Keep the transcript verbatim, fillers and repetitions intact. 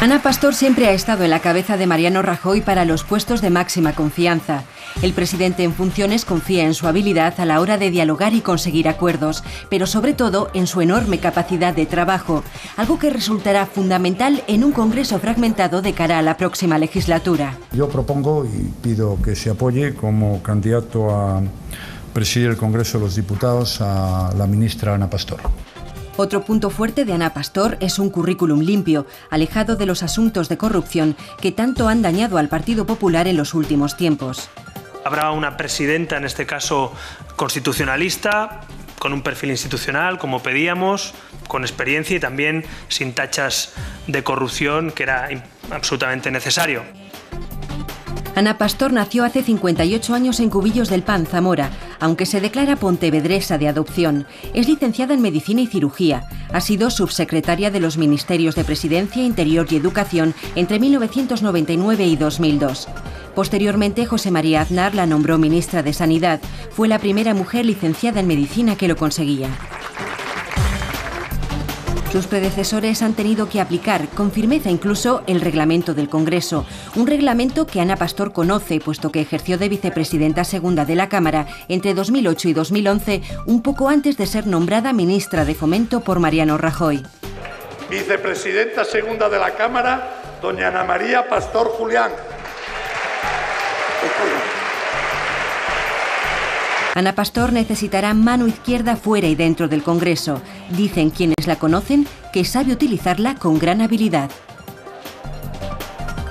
Ana Pastor siempre ha estado en la cabeza de Mariano Rajoy para los puestos de máxima confianza. El presidente en funciones confía en su habilidad a la hora de dialogar y conseguir acuerdos, pero sobre todo en su enorme capacidad de trabajo, algo que resultará fundamental en un Congreso fragmentado de cara a la próxima legislatura. Yo propongo y pido que se apoye como candidato a presidir el Congreso de los Diputados a la ministra Ana Pastor. Otro punto fuerte de Ana Pastor es un currículum limpio, alejado de los asuntos de corrupción que tanto han dañado al Partido Popular en los últimos tiempos. Habrá una presidenta, en este caso constitucionalista, con un perfil institucional, como pedíamos, con experiencia y también sin tachas de corrupción, que era absolutamente necesario. Ana Pastor nació hace cincuenta y ocho años en Cubillos del Pan, Zamora, aunque se declara pontevedresa de adopción. Es licenciada en Medicina y Cirugía. Ha sido subsecretaria de los Ministerios de Presidencia, Interior y Educación entre mil novecientos noventa y nueve y dos mil dos. Posteriormente, José María Aznar la nombró ministra de Sanidad. Fue la primera mujer licenciada en Medicina que lo conseguía. Sus predecesores han tenido que aplicar con firmeza incluso el reglamento del Congreso, un reglamento que Ana Pastor conoce, puesto que ejerció de vicepresidenta segunda de la Cámara entre dos mil ocho y dos mil once, un poco antes de ser nombrada ministra de Fomento por Mariano Rajoy. Vicepresidenta segunda de la Cámara, doña Ana María Pastor Julián. Ana Pastor necesitará mano izquierda fuera y dentro del Congreso. Dicen quienes la conocen que sabe utilizarla con gran habilidad.